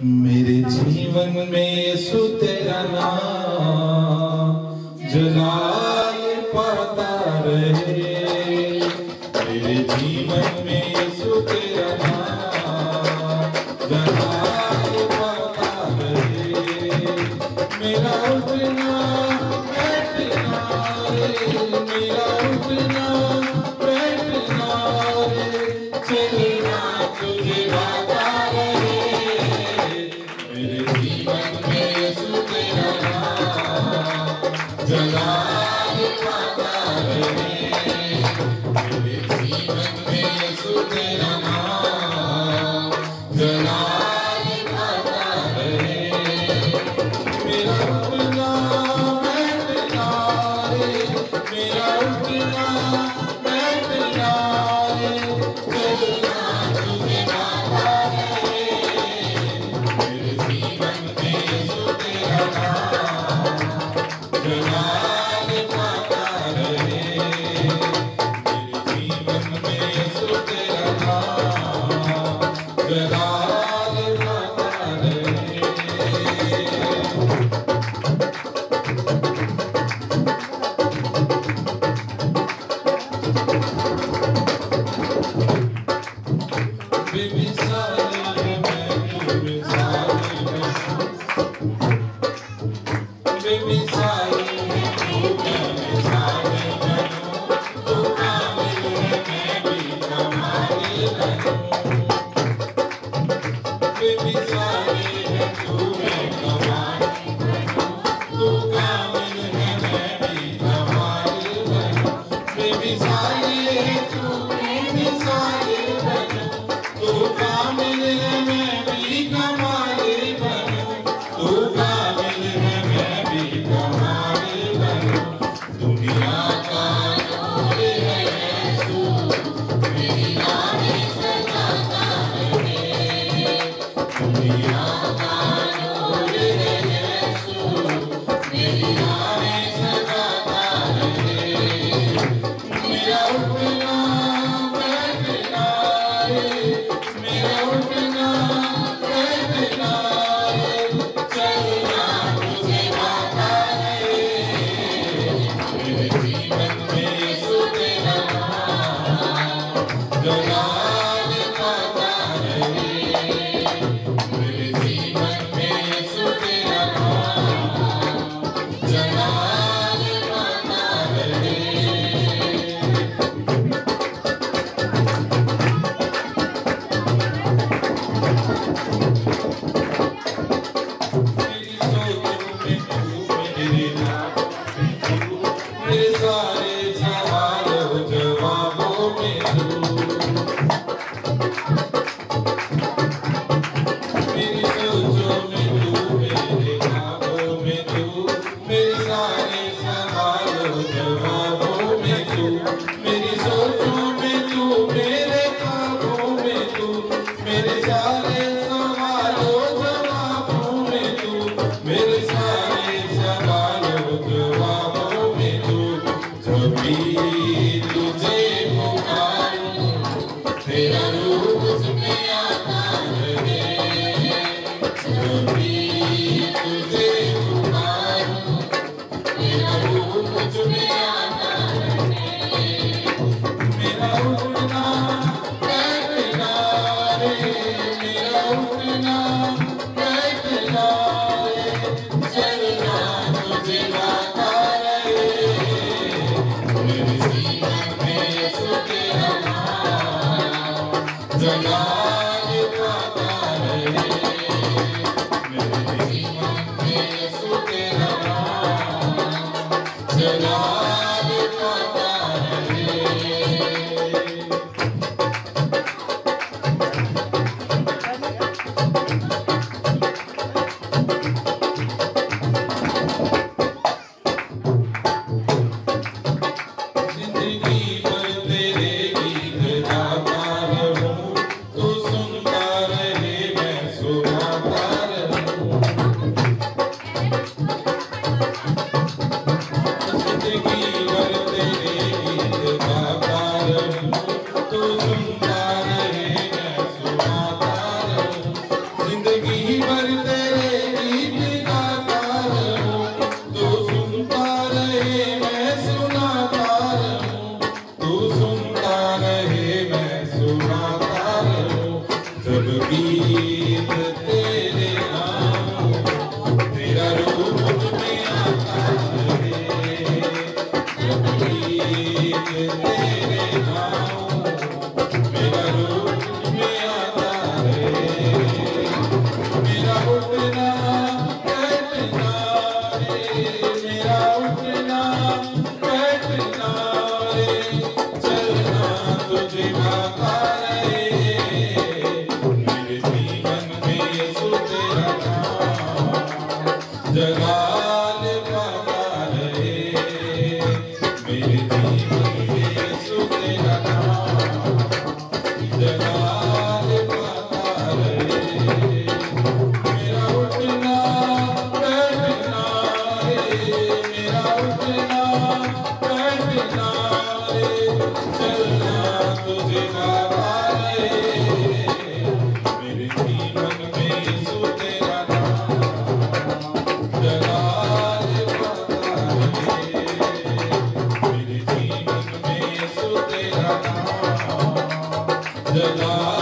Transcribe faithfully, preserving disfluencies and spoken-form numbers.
मेरे जीवन में यीशु तेरा नाम जलाल पाता रहे। मेरे जीवन में यीशु तेरा नाम जलाल पाता रहे। मेरा उठना बैठना रे, मेरा उठना बैठना रे, चलना तुझे गाता रहे। मेरे जीवन में यीशु तेरा नाम जलाल पाता रहे। मेरे जीवन में यीशु तेरा नाम जलाल पाता रहे। मेरा उठना बैठना रे, मेरा उठना बैठना रे, चलना तुझे गाता रहे। मेरे जीवन में यीशु तेरा नाम जलाल पाता रहे। मेरे जीवन में यीशु तेरा नाम जलाल पाता रहे। बेमिसाल है मैं तू मिसाल है, बेमिसाल है तू मैं मिसाल है, तू कामिल है मैं भी कमाल है। बेमिसाल है तू मैं कमाल, तू कामिल है मैं भी कमाल है। बेमिसाल है तू बेमिसाल है, तू कामिल है मैं भी कमाल बनूं, तू कामिल है मैं भी कमाल बनूं। दुनिया का नूर है यीशु, मेरी आँखें सजाता रहे। दुनिया का नूर है यीशु, मेरी आँखें सजाता रहे। मेरा उठना बैठना रे, मेरा उठना बैठना रे, चलना तुझे गाता रहे। मेरे जीवन में यीशु तेरा नाम जलाल पाता रहे। मेरे जीवन में यीशु तेरा नाम जलाल पाता रहे। मेरी सोचों में तू, मेरे नाम में तू, मेरे सारे सवालों जवाबों में तू। मेरी सोचों में तू, मेरे ख्वाबों में तू, मेरे सारे सवालों जवाबों में तू। मेरी सोचों में तू, मेरे ख्वाबों में तू, मेरे सारे सवालों जवाबों में तू, मेरे सारे सवालों जवाबों में तू। जब भी तुझे पुकारूं, तेरा रूप मुझ में आता रहे। जब भी तुझे पुकारूं, तेरा रूप मुझ में आता रहे। मेरा उठना बैठना रे, मेरा उठना बैठना रे, चलना तुझे गाता रहे। मेरे जीवन में यीशु तेरा नाम जलाल पाता रहे। मेरे तेरे नाम, तेरा रूप में आता है, जब गीत तेरे नाम, मेरा रूप में आता है, मेरा उठना बैठना रे, मेरा उठना बैठना रे, चलना तुझे भाता रे, मेरे जीवन में यीशु तेरा नाम, जगाने पाता रे, मेरे जीवन में यीशु तेरा नाम, जगाने पाता रे, मेरा उठना बैठना रे, मेरा उठना बैठना रे, चलना तुझे भाता रे, मेरे जीवन में यीशु तेरा नाम, जगाने पाता रे, मेरे जीवन में यीशु तेरा नाम, जगा